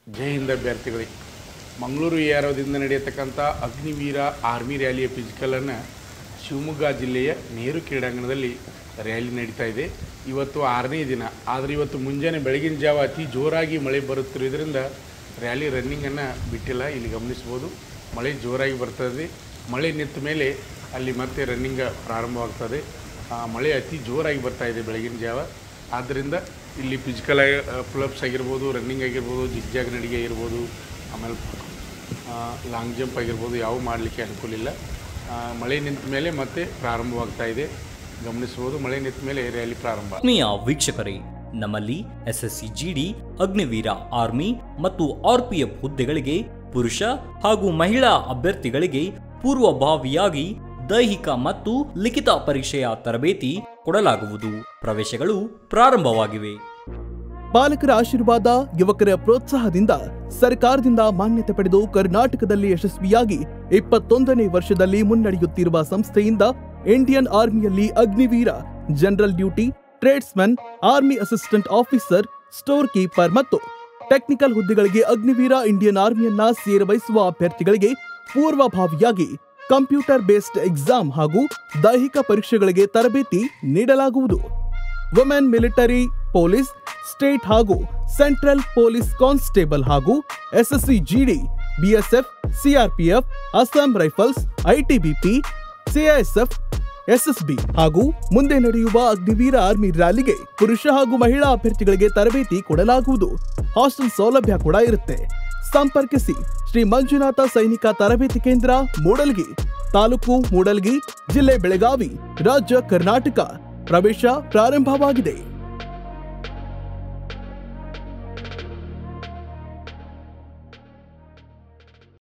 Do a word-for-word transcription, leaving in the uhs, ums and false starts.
ಜೈ ಹಿಂದ್ ಅಭ್ಯರ್ಥಿಗಳಿಗೆ ಮಂಗಳೂರು ಏರೋದಿಂದ ನಡೆಯತಕ್ಕಂಥ ಅಗ್ನಿವೀರ ಆರ್ಮಿ ರ್ಯಾಲಿಯ ಫಿಸಿಕಲನ್ನು ಶಿವಮೊಗ್ಗ ಜಿಲ್ಲೆಯ ನೆಹರು ಕ್ರೀಡಾಂಗಣದಲ್ಲಿ ರ್ಯಾಲಿ ನಡೀತಾ ಇದೆ. ಇವತ್ತು ಆರನೇ ದಿನ. ಆದರೆ ಇವತ್ತು ಮುಂಜಾನೆ ಬೆಳಗಿನ ಜಾವ ಅತಿ ಜೋರಾಗಿ ಮಳೆ ಬರುತ್ತಿರುವುದರಿಂದ ರ್ಯಾಲಿ ರನ್ನಿಂಗನ್ನು ಬಿಟ್ಟಿಲ್ಲ. ಇಲ್ಲಿ ಗಮನಿಸ್ಬೋದು, ಮಳೆ ಜೋರಾಗಿ ಬರ್ತದೆ. ಮಳೆ ನಿಂತ ಮೇಲೆ ಅಲ್ಲಿ ಮತ್ತೆ ರನ್ನಿಂಗ್ ಪ್ರಾರಂಭವಾಗ್ತದೆ. ಮಳೆ ಅತಿ ಜೋರಾಗಿ ಬರ್ತಾ ಇದೆ ಬೆಳಗಿನ ಜಾವ. ಆದ್ದರಿಂದ ಇಲ್ಲಿ ಫಿಸಿಕಲ್ ಪುಲಪ್ಸ್ ಆಗಿರ್ಬೋದು, ರನ್ನಿಂಗ್ ಆಗಿರ್ಬೋದು, ಜಿಗ್ಜಾಗ್ ನಡಿಗೆ ಆಗಿರ್ಬೋದು, ಆಮೇಲೆ ಲಾಂಗ್ ಜಂಪ್ ಆಗಿರ್ಬೋದು, ಯಾವ ಮಾಡಲಿಕ್ಕೆ ಅನುಕೂಲ ಇಲ್ಲ. ಮಳೆ ನಿಂತ ಮೇಲೆ ಮತ್ತೆ ಪ್ರಾರಂಭವಾಗ್ತಾ ಇದೆ. ಗಮನಿಸಬಹುದು, ಮಳೆ ನಿಂತ ಮೇಲೆ ರ್ಯಾಲಿ ಪ್ರಾರಂಭ. ಆತ್ಮೀಯ ವೀಕ್ಷಕರೇ, ನಮ್ಮಲ್ಲಿ ಎಸ್ಎಸ್ಸಿ ಜಿಡಿ, ಅಗ್ನಿವೀರ ಆರ್ಮಿ ಮತ್ತು ಆರ್ಪಿಎಫ್ ಹುದ್ದೆಗಳಿಗೆ ಪುರುಷ ಹಾಗೂ ಮಹಿಳಾ ಅಭ್ಯರ್ಥಿಗಳಿಗೆ ಪೂರ್ವಭಾವಿಯಾಗಿ ದೈಹಿಕ ಮತ್ತು ಲಿಖಿತ ಪರೀಕ್ಷೆಯ ತರಬೇತಿ ಕೊಡಲಾಗುವುದು. ಪ್ರವೇಶಗಳು ಪ್ರಾರಂಭವಾಗಿವೆ. ಪಾಲಕರ ಆಶೀರ್ವಾದ, ಯುವಕರ ಪ್ರೋತ್ಸಾಹದಿಂದ ಸರ್ಕಾರದಿಂದ ಮಾನ್ಯತೆ ಪಡೆದು ಕರ್ನಾಟಕದಲ್ಲಿ ಯಶಸ್ವಿಯಾಗಿ ಇಪ್ಪತ್ತೊಂದನೇ ವರ್ಷದಲ್ಲಿ ಮುನ್ನಡೆಯುತ್ತಿರುವ ಸಂಸ್ಥೆಯಿಂದ ಇಂಡಿಯನ್ ಆರ್ಮಿಯಲ್ಲಿ Agniveer, general duty, tradesman, army assistant officer, store keeper ಮತ್ತು ಟೆಕ್ನಿಕಲ್ ಹುದ್ದೆಗಳಿಗೆ ಅಗ್ನಿವೀರ ಇಂಡಿಯನ್ ಆರ್ಮಿಯನ್ನ ಸೇರಬಯಸುವ ಅಭ್ಯರ್ಥಿಗಳಿಗೆ ಪೂರ್ವಭಾವಿಯಾಗಿ ಕಂಪ್ಯೂಟರ್ ಬೇಸ್ಡ್ ಎಕ್ಸಾಮ್ ಹಾಗೂ ದೈಹಿಕ ಪರೀಕ್ಷೆಗಳಿಗೆ ತರಬೇತಿ ನೀಡಲಾಗುವುದು. ವುಮೆನ್ ಮಿಲಿಟರಿ, ಪೊಲೀಸ್, ಸ್ಟೇಟ್ ಹಾಗೂ ಸೆಂಟ್ರಲ್ ಪೊಲೀಸ್ ಕಾನ್ಸ್ಟೇಬಲ್ ಹಾಗೂ SSC GD, BSF, CRPF, Assam Rifles, ITBP, CISF, SSB ಹಾಗೂ ಮುಂದೆ ನಡೆಯುವ ಅಗ್ನಿವೀರ ಆರ್ಮಿ ರ್ಯಾಲಿಗೆ ಪುರುಷ ಹಾಗೂ ಮಹಿಳಾ ಅಭ್ಯರ್ಥಿಗಳಿಗೆ ತರಬೇತಿ ಕೊಡಲಾಗುವುದು. ಹಾಸ್ಟೆಲ್ ಸೌಲಭ್ಯ ಕೂಡ ಇರುತ್ತೆ. ಸಂಪರ್ಕಿಸಿ ಶ್ರೀ ಮಂಜುನಾಥ ಸೈನಿಕ ತರಬೇತಿ ಕೇಂದ್ರ, ಮೂಡಲ್ಗಿ, ತಾಲೂಕು ಮೂಡಲ್ಗಿ, ಜಿಲ್ಲೆ ಬೆಳಗಾವಿ, ರಾಜ್ಯ ಕರ್ನಾಟಕ. ಪ್ರವೇಶ ಪ್ರಾರಂಭವಾಗಿದೆ.